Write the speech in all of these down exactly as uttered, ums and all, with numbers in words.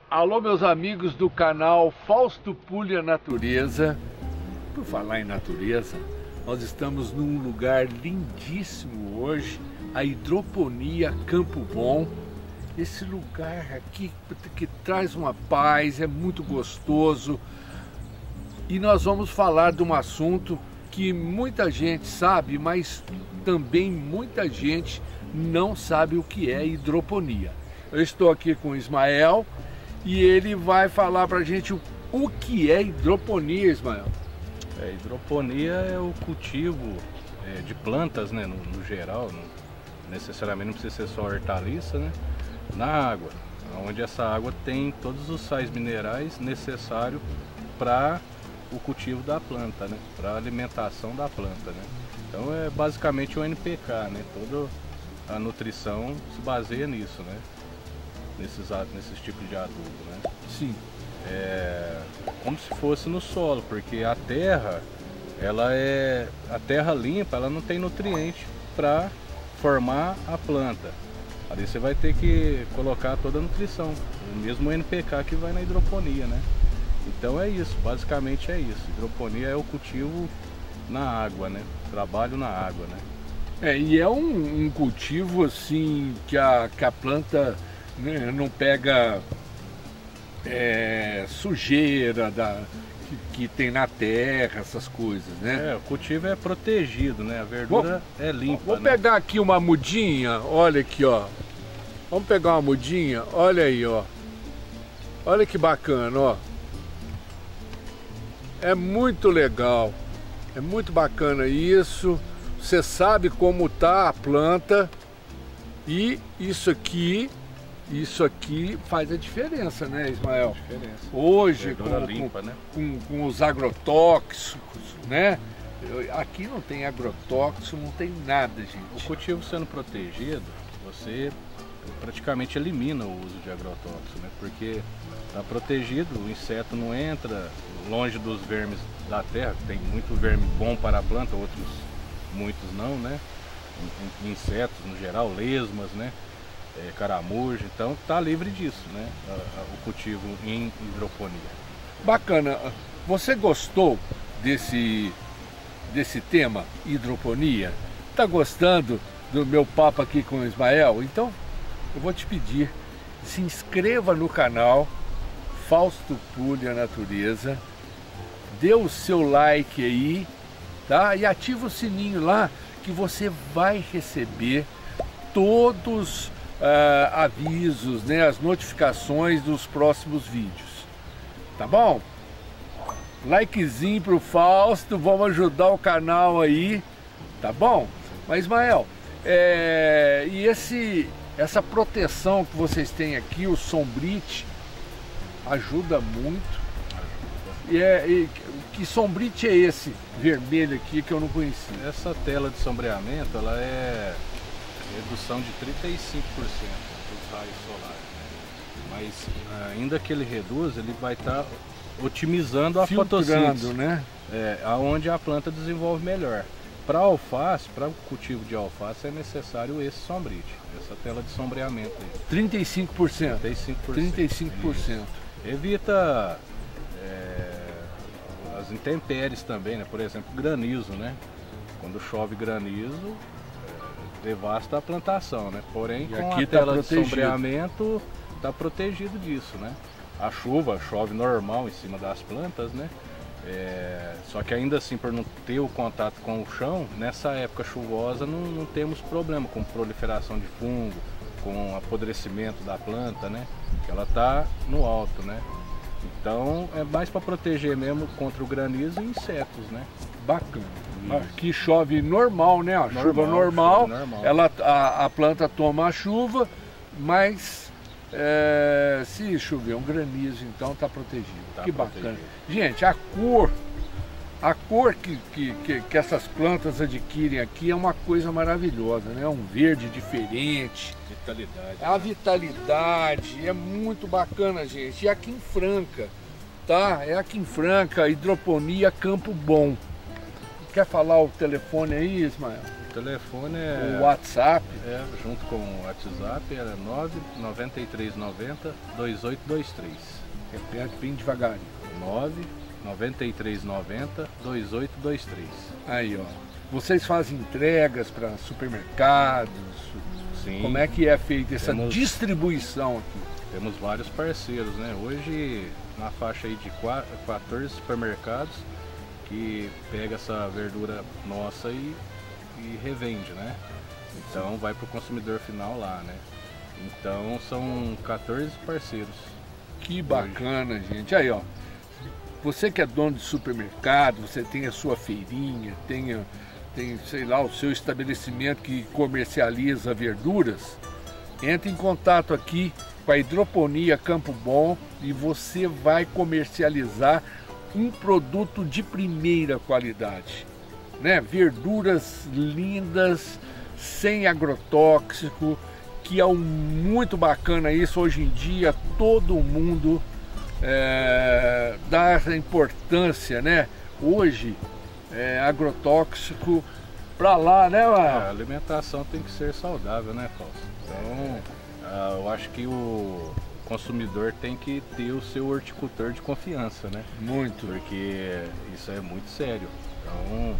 Alô, meus amigos do canal Fausto Puglia Natureza. Por falar em natureza, nós estamos num lugar lindíssimo hoje, a Hidroponia Campo Bom. Esse lugar aqui que traz uma paz, é muito gostoso. E nós vamos falar de um assunto que muita gente sabe, mas também muita gente não sabe o que é hidroponia. Eu estou aqui com o Ismael e ele vai falar para a gente o, o que é hidroponia, Ismael. É, hidroponia é o cultivo é, de plantas, né, no, no geral, não, necessariamente não precisa ser só hortaliça, né, na água, onde essa água tem todos os sais minerais necessários para o cultivo da planta, né, para a alimentação da planta, né. Então é basicamente o N P K, né, toda a nutrição se baseia nisso, né, nesses, nesses tipos de adubo, né. Sim. É como se fosse no solo, porque a terra, ela é a terra limpa, ela não tem nutriente para formar a planta. Ali você vai ter que colocar toda a nutrição, o mesmo N P K que vai na hidroponia, né? Então é isso, basicamente é isso. Hidroponia é o cultivo na água, né? Trabalho na água, né? É, e é um, um cultivo assim que a, que a planta, né, não pega é, sujeira da, que, que tem na terra, essas coisas, né? É, o cultivo é protegido, né? A verdura vou, é limpa. Vou né? pegar aqui uma mudinha, olha aqui, ó. Vamos pegar uma mudinha, olha aí, ó. Olha que bacana, ó. É muito legal, é muito bacana isso. Você sabe como tá a planta e isso aqui, isso aqui faz a diferença, né, Ismael? Diferença. Hoje, com, limpa, com, né? com, com os agrotóxicos, né? Aqui não tem agrotóxico, não tem nada, gente. O cultivo sendo protegido, você praticamente elimina o uso de agrotóxico, né? Porque está protegido, o inseto não entra longe dos vermes da terra, tem muito verme bom para a planta, outros muitos não, né? Insetos no geral, lesmas, né? É, caramujo, então está livre disso, né? O cultivo em hidroponia. Bacana. Você gostou desse, desse tema, hidroponia? Está gostando do meu papo aqui com o Ismael? Então eu vou te pedir, se inscreva no canal Fausto Puglia Natureza, dê o seu like aí, tá? E ativa o sininho lá que você vai receber todos uh, avisos, né, as notificações dos próximos vídeos, tá bom? Likezinho pro Fausto, vamos ajudar o canal aí, tá bom? Mas Ismael, é, e esse, essa proteção que vocês têm aqui, o Sombrite, ajuda muito. E, é, e que Sombrite é esse vermelho aqui que eu não conhecia? Essa tela de sombreamento, ela é redução de trinta e cinco por cento dos raios solares, né? Mas ainda que ele reduz, ele vai estar tá otimizando a Filtrando, fotossíntese, né? É, aonde a planta desenvolve melhor. Para alface, para o cultivo de alface é necessário esse Sombrite, essa tela de sombreamento aí. trinta e cinco por cento. trinta e cinco por cento. trinta e cinco por cento. Evita é, as intempéries também, né? Por exemplo, granizo, né? Quando chove granizo, é, devasta a plantação, né? Porém, e com aqui a tela tá de sombreamento, está protegido disso, né? A chuva chove normal em cima das plantas, né? É, só que ainda assim, por não ter o contato com o chão, nessa época chuvosa não, não temos problema com proliferação de fungo, com apodrecimento da planta, né? Que ela está no alto, né? Então é mais para proteger mesmo contra o granizo e insetos, né? Bacana. Isso. Aqui chove normal, né? A Normal, chuva normal, chuva normal. Ela, a, a planta toma a chuva, mas é, se chover um granizo, então está protegido. Tá que protegido. bacana. Gente, a cor, a cor que, que, que, que essas plantas adquirem aqui é uma coisa maravilhosa, né? Um verde diferente. Vitalidade. A vitalidade é muito bacana, gente. E aqui em Franca, tá? É aqui em Franca, Hidroponia Campo Bom. Quer falar o telefone aí, Ismael? O telefone é... O WhatsApp? É, junto com o WhatsApp, era nove nove três nove zero dois oito dois três. Repete bem devagarinho. nove nove três nove zero dois oito dois três. Aí, ó. Vocês fazem entregas para supermercados? Sim. Como é que é feita essa Temos... distribuição aqui? Temos vários parceiros, né? Hoje, na faixa aí de quatorze supermercados que pega essa verdura nossa e, e revende, né? Então vai para o consumidor final lá, né? Então são quatorze parceiros. Que bacana, hoje. Gente. Aí, ó. Você que é dono de supermercado, você tem a sua feirinha, tem, tem, sei lá, o seu estabelecimento que comercializa verduras, entre em contato aqui com a Hidroponia Campo Bom e você vai comercializar um produto de primeira qualidade, né? Verduras lindas, sem agrotóxico, que é um muito bacana isso. Hoje em dia todo mundo é, dá essa importância, né? Hoje é agrotóxico pra lá, né, mano? É, a alimentação tem que ser saudável, né, Fausto? Então, é. eu acho que o consumidor tem que ter o seu horticultor de confiança, né? Muito. Porque isso é muito sério. Então,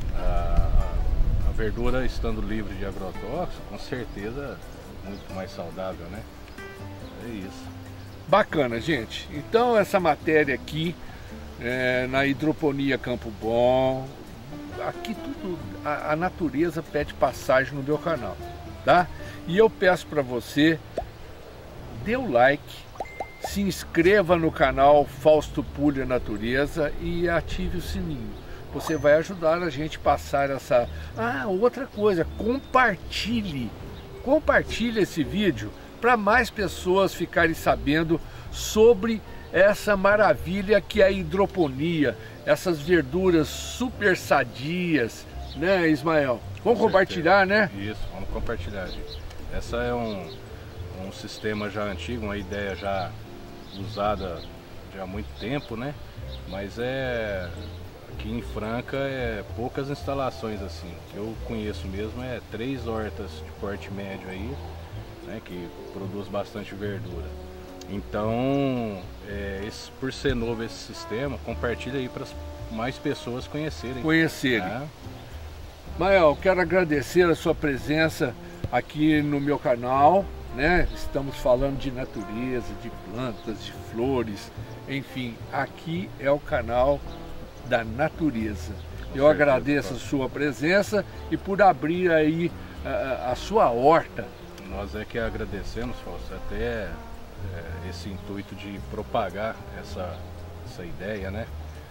a, a verdura estando livre de agrotóxico, com certeza muito mais saudável, né? É isso. Bacana, gente. Então essa matéria aqui é, na Hidroponia Campo Bom, aqui tudo, a, a natureza pede passagem no meu canal, tá? E eu peço para você, dê o like, se inscreva no canal Fausto Pulha Natureza e ative o sininho. Você vai ajudar a gente a passar essa... Ah, outra coisa, compartilhe. Compartilhe esse vídeo para mais pessoas ficarem sabendo sobre essa maravilha que é a hidroponia, essas verduras super sadias, né, Ismael? Vamos Com compartilhar, certeza. né? Isso, vamos compartilhar, gente. Essa é um, um sistema já antigo, uma ideia já usada já há muito tempo, né? Mas é... aqui em Franca é poucas instalações assim. Que eu conheço mesmo é três hortas de porte médio aí, né, que produz bastante verdura. Então, é, esse, por ser novo esse sistema, compartilha aí para mais pessoas conhecerem. Conhecerem. Né? Ismael, quero agradecer a sua presença aqui no meu canal, né? Estamos falando de natureza, de plantas, de flores, enfim, aqui é o canal da natureza. Eu agradeço a sua presença e por abrir aí a, a sua horta. Nós é que agradecemos, Fausto, até é, esse intuito de propagar essa, essa ideia, né?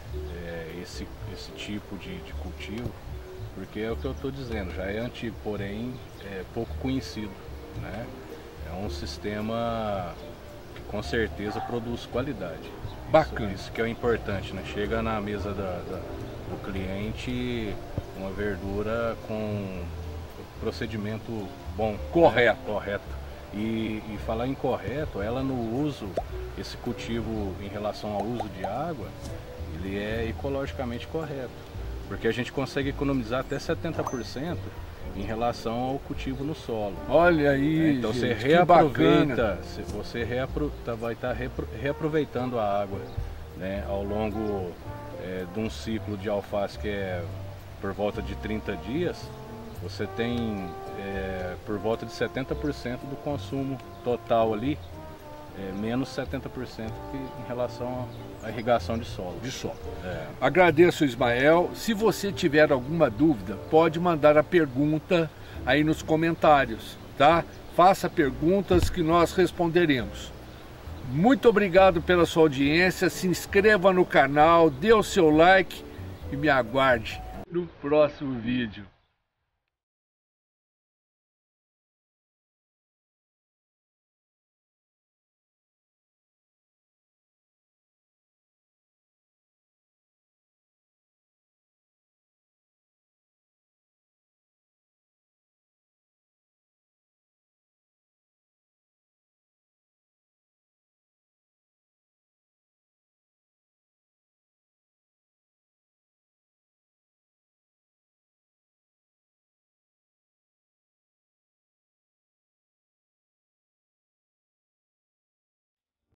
É, esse, esse tipo de, de cultivo, porque é o que eu estou dizendo, já é antigo, porém é pouco conhecido, né? É um sistema que com certeza produz qualidade. Bacana. Isso, isso que é o importante, né? Chega na mesa da, da, do cliente uma verdura com procedimento bom. Correto. Né? Correto. E, e falar em correto, ela no uso, esse cultivo em relação ao uso de água, ele é ecologicamente correto. Porque a gente consegue economizar até setenta por cento em relação ao cultivo no solo. Olha aí, então gente, você reaproveita, bacana. você reapro, vai estar repro, reaproveitando a água, né, ao longo é, de um ciclo de alface que é por volta de trinta dias, você tem é, por volta de setenta por cento do consumo total ali, é, menos setenta por cento que em relação à irrigação de solo. De solo. É. Agradeço, Ismael. Se você tiver alguma dúvida, pode mandar a pergunta aí nos comentários, tá? Faça perguntas que nós responderemos. Muito obrigado pela sua audiência, se inscreva no canal, dê o seu like e me aguarde no próximo vídeo.